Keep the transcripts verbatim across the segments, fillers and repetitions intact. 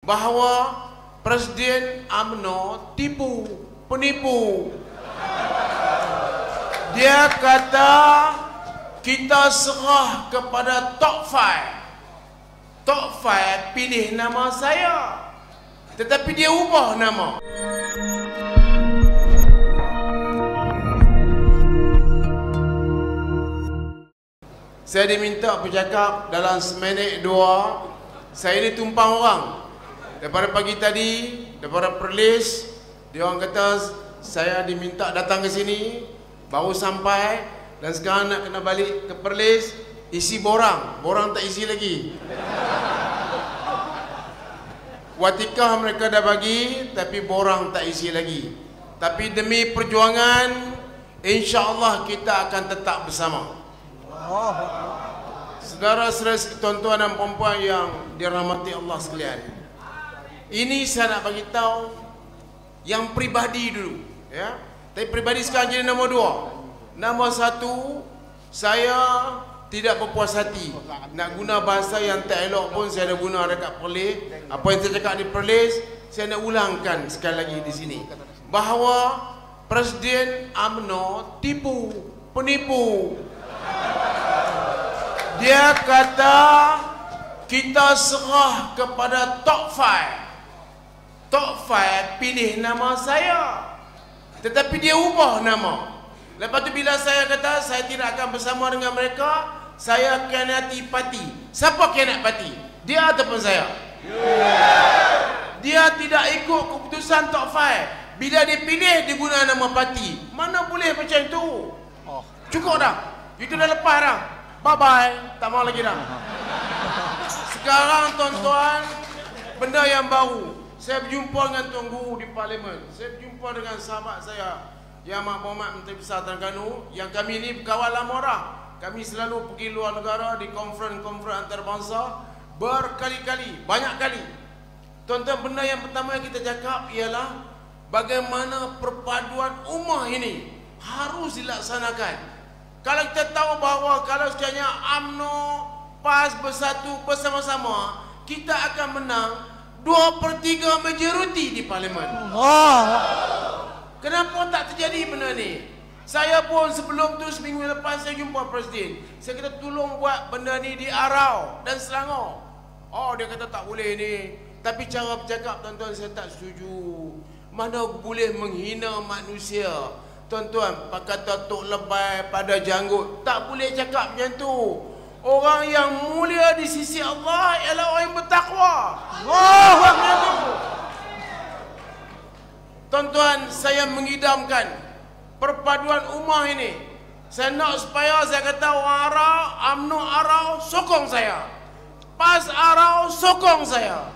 bahawa Presiden U M N O tipu, penipu. Dia kata kita serah kepada Tok Fai. Tok Fai pilih nama saya, tetapi dia ubah nama. Saya diminta bercakap dalam seminit dua. Saya ini tumpang orang. Daripada pagi tadi, daripada Perlis, dia orang kata saya diminta datang ke sini, baru sampai dan sekarang nak kena balik ke Perlis, isi borang. Borang tak isi lagi. Watikah mereka dah bagi, tapi borang tak isi lagi. Tapi demi perjuangan, insya-Allah kita akan tetap bersama. Saudara-saudara, tuan-tuan dan puan-puan yang dirahmati Allah sekalian, ini saya nak bagi tahu yang peribadi dulu, ya. Tapi peribadi sekarang jadi nombor dua. Nombor satu, saya tidak berpuas hati. Nak guna bahasa yang tak elok pun saya dah guna dekat Perlis. Apa yang saya cakap di Perlis, saya nak ulangkan sekali lagi di sini. Bahawa Presiden U M N O tipu, penipu. Dia kata kita serah kepada Tok Fai. Tok Fai pilih nama saya, tetapi dia ubah nama. Lepas tu bila saya kata saya tidak akan bersama dengan mereka, saya khianati parti. Siapa khianat parti? Dia ataupun saya? Dia tidak ikut keputusan Tok Fai. Bila dia pilih, dia guna nama parti. Mana boleh macam itu? Cukup dah. Itu dah lepas dah. Bye-bye. Tak mau lagi dah. Sekarang tuan-tuan, benda yang baru. Saya berjumpa dengan Tuan Guru di Parlimen. Saya berjumpa dengan sahabat saya, Yang Amat Berhormat Menteri Besar Terengganu, yang kami ini berkawan lama dah. Kami selalu pergi luar negara di konferens-konferens antarabangsa berkali-kali, banyak kali. Tuan-tuan, benda yang pertama yang kita cakap ialah bagaimana perpaduan ummah ini harus dilaksanakan. Kalau kita tahu bahawa kalau sekiranya U M N O P A S bersatu bersama-sama, kita akan menang dua per tiga majoriti di Parlimen. Oh. Kenapa tak terjadi benda ni? Saya pun sebelum tu, seminggu lepas saya jumpa Presiden. Saya kata tolong buat benda ni di Arau dan Selangor. Oh, dia kata tak boleh ni. Tapi cara bercakap tuan-tuan saya tak setuju. Mana boleh menghina manusia. Tuan-tuan, kata tok lebay pada janggut. Tak boleh cakap macam tu. Orang yang mulia di sisi Allah ialah orang yang bertakwa. Oh, macam tu. Tuan-tuan, saya mengidamkan perpaduan ummah ini. Saya nak supaya saya kata orang Arau, U M N O Arau sokong saya. P A S Arau sokong saya.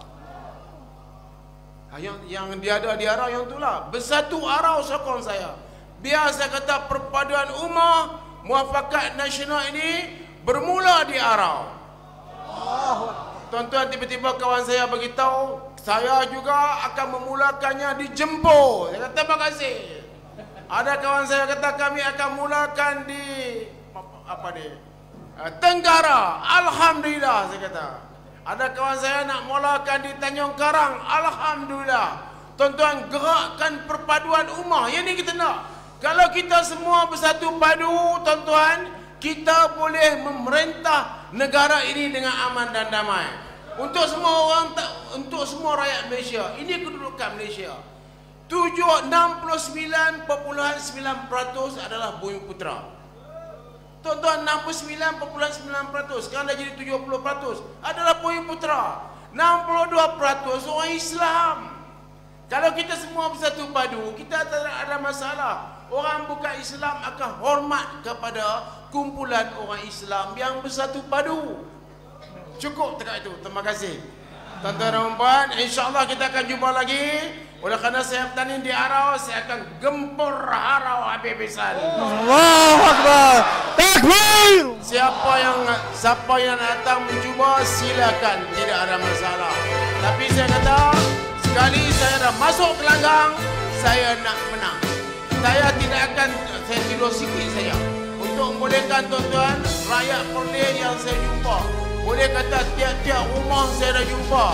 Yang, yang dia ada di Arau yang itulah. Bersatu Arau sokong saya. Biar saya kata perpaduan ummah, muafakat nasional ini bermula di Arau. Tuan-tuan, tiba-tiba kawan saya beritahu, saya juga akan memulakannya di Jempol. Saya kata terima kasih. Ada kawan saya kata kami akan mulakan di apa ni? Tenggara. Alhamdulillah, saya kata. Ada kawan saya nak mulakan di Tanjung Karang. Alhamdulillah. Tuan-tuan, gerakkan perpaduan ummah. Yang ni kita nak. Kalau kita semua bersatu padu, tuan-tuan, kita boleh memerintah negara ini dengan aman dan damai. Untuk semua orang, untuk semua rakyat Malaysia. Ini kedudukan Malaysia. enam puluh sembilan perpuluhan sembilan peratus adalah Bumiputera. Tuan-tuan, enam puluh sembilan perpuluhan sembilan peratus, sekarang dah jadi tujuh puluh peratus adalah Bumiputera. enam puluh dua peratus orang Islam. Kalau kita semua bersatu padu, kita tak ada masalah. Orang bukan Islam akan hormat kepada kumpulan orang Islam yang bersatu padu. Cukup dekat itu. Terima kasih. Tuan-tuan dan puan, insya-Allah kita akan jumpa lagi. Oleh kerana saya bertanding di Arau, saya akan gempur Arau habis-habisan. Allahu Akbar. Takbir. Siapa yang siapa yang datang mencuba, silakan, tidak ada masalah. Tapi saya kata, sekali saya dah masuk gelanggang, saya nak menang. Saya tidak akan, saya tidur sikit saja untuk membolehkan tuan-tuan rakyat Perlis yang saya jumpa. Boleh kata tiap-tiap rumah saya dah jumpa.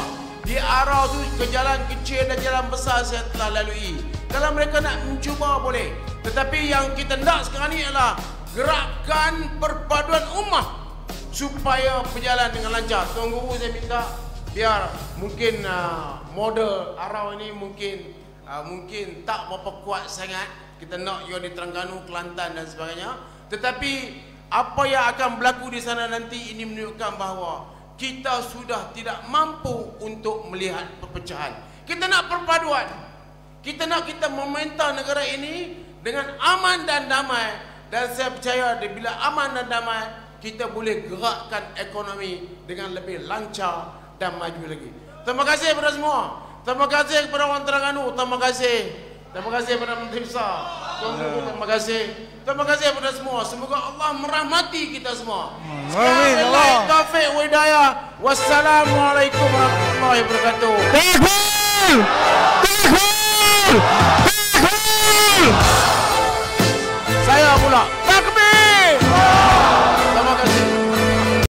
di Arau tu ke jalan kecil dan jalan besar saya telah lalui. Kalau mereka nak mencuba boleh. Tetapi yang kita nak sekarang ni adalah gerakan perpaduan ummah supaya berjalan dengan lancar. Tuan Guru saya minta biar mungkin uh, model Arau ini mungkin uh, mungkin tak berapa kuat sangat. Kita nak ia di Terengganu, Kelantan dan sebagainya. Tetapi apa yang akan berlaku di sana nanti ini menunjukkan bahawa kita sudah tidak mampu untuk melihat perpecahan. Kita nak perpaduan. Kita nak kita memerintah negara ini dengan aman dan damai. Dan saya percaya bila aman dan damai, kita boleh gerakkan ekonomi dengan lebih lancar dan maju lagi. Terima kasih kepada semua. Terima kasih kepada orang Terengganu. Terima kasih. Terima kasih kepada Menteri Besar. Terima kasih. Terima kasih kepada semua. Semoga Allah merahmati kita semua. Amin. Allah. Taufik wa hidayah. Wassalamualaikum warahmatullahi wabarakatuh. Takbir!